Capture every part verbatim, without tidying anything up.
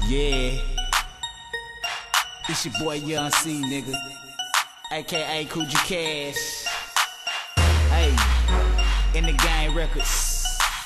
Yeah, it's your boy Young C, nigga, aka Coogi Cash. Hey, in the game records.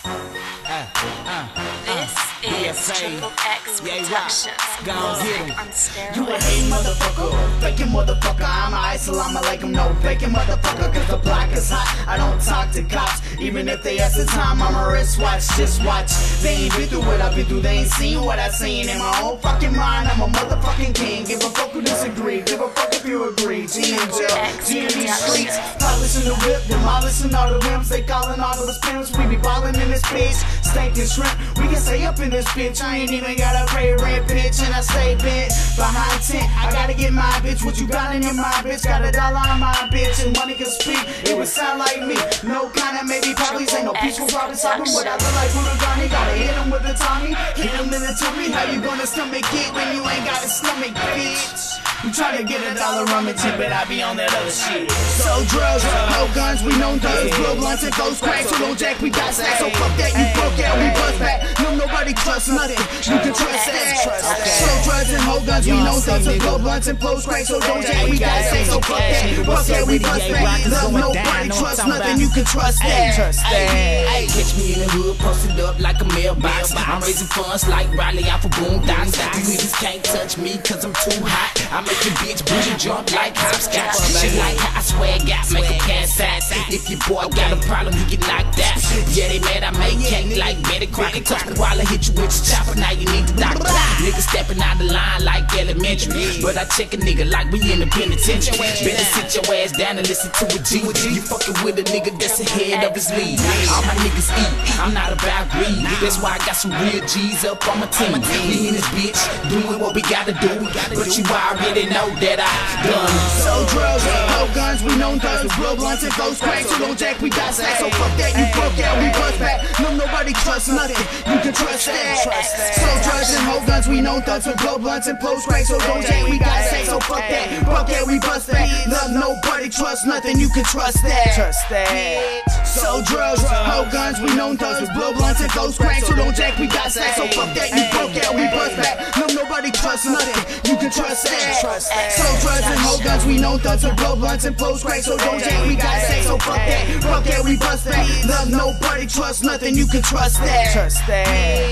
Uh, uh, This uh, is Triple X yeah, Productions. Go on, get him. On steroids. You a hate motherfucker, faking motherfucker. I'm a Assalamu alaikum, no faking motherfucker. Cause the block is hot, I don't talk to cops. Even if they ask the time, I'm a wristwatch, just watch. They ain't been through what I've been through, they ain't seen what I've seen. In my own fucking mind, I'm a motherfucking king. Give a fuck who disagree, give a fuck if you agree. G in jail, G in these streets, polishing the whip, demolishing all the rims. They calling all of us pimps, we be ballin' in this bitch. Stinking shrimp, we can stay up in this bitch. I ain't even gotta pay rent, bitch, and I stay bent behind tent. I gotta get my bitch. What you got in your mind, bitch? Got a dollar on my bitch, and money can speak. It would sound like me. No kind of maybe, probably ain't no peaceful problem solving. What I look like Buddha, gotta hit him with the Tommy, hit him in the tummy. How you gonna stomach it when you ain't got a stomach, bitch? You tryna get a dollar on me tip, but I be on that other shit. So drugs, no guns, we know thugs, blow blunts and close cracks. So no jack, we got stacks. So fuck that, you broke out, we bust back. No, nobody trust nothing, you can trust that. So drugs and whole guns, we know thugs, so blow blunts and close cracks. So don't jack, we got stacks. So fuck that, fuck that, we bust back. Love nobody trust nothing, you can trust that. Hey, catch me in the hood, posted up like a mailbox. I'm raising funds like Riley out for boondocks. You niggas can't touch me cause I'm too hot. I make your bitch booty jump like hopscotch. She like how I swag out, make a pass out. If your boy got a problem, he get knocked out. Yeah, they mad I make cake like Betty Crocker. Touch me while I hit you with your chopper, now you need the doctor. Niggas stepping out the line like elementary, but I check a nigga like we in the penitentiary. Better sit your ass down and listen to a G. You fucking with a nigga that's ahead of his league. All my niggas eat, I'm not about greed. That's why I got some real G's up on my team. We in this bitch, doing what we gotta do, but you already know that I done. So drugs, no guns, we know thugs, blow blunts and close cracks. So don't jack, we got stacks. So fuck that, you broke out, we bust back. No, nobody trust nothing, you can trust that. So drugs and whole guns, we know thugs, with blow blunts and close cracks. So don't jack, we got stacks. So fuck that, broke out, we bust back. Love nobody trust nothing, you can trust that. Trust that. So drugs, whole guns, we know thugs, with blow blunts and close cracks. So don't jack, we got stacks. So fuck that, you broke out, we bust back. No, nobody trust nothing, you can trust that. So drugs and whole guns, we know thugs, with blow blunts and close cracks. So don't jack, we got stacks. So fuck that, fuck that, we bust back. Love nobody trust nothing, you can trust that. Trust that.